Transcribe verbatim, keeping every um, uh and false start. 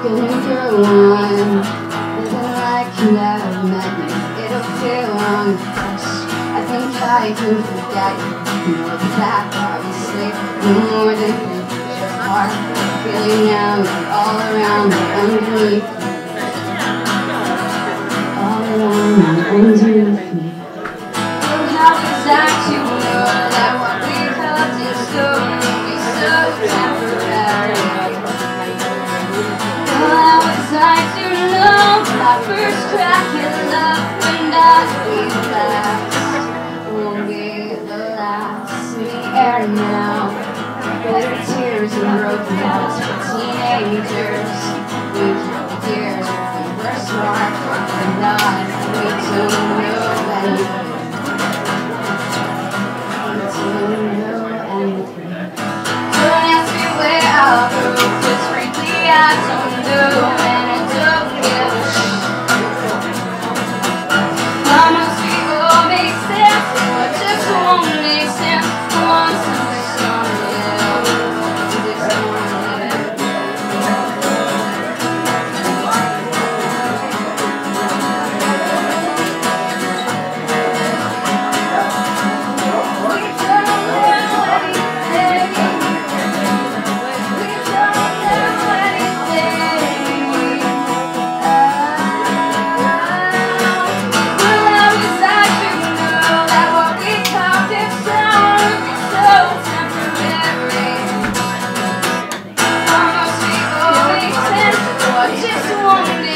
Feeling for one, living like you never met me. It'll feel long, I think I can forget you. Know that obviously no more than you your heart. Feeling now you're all around me, underneath me. All around me, underneath me. Oh, how exact you know that what we felt is so, be so temporary. How was I to know my first crack in love would not be the last, won't be the last. In the air now, bitter tears and broken hearts for teenagers. We count years with the worst mark or not. We don't know anything. We don't know anything. Don't ask me where I'll go, 'cause frankly I don't know. Just one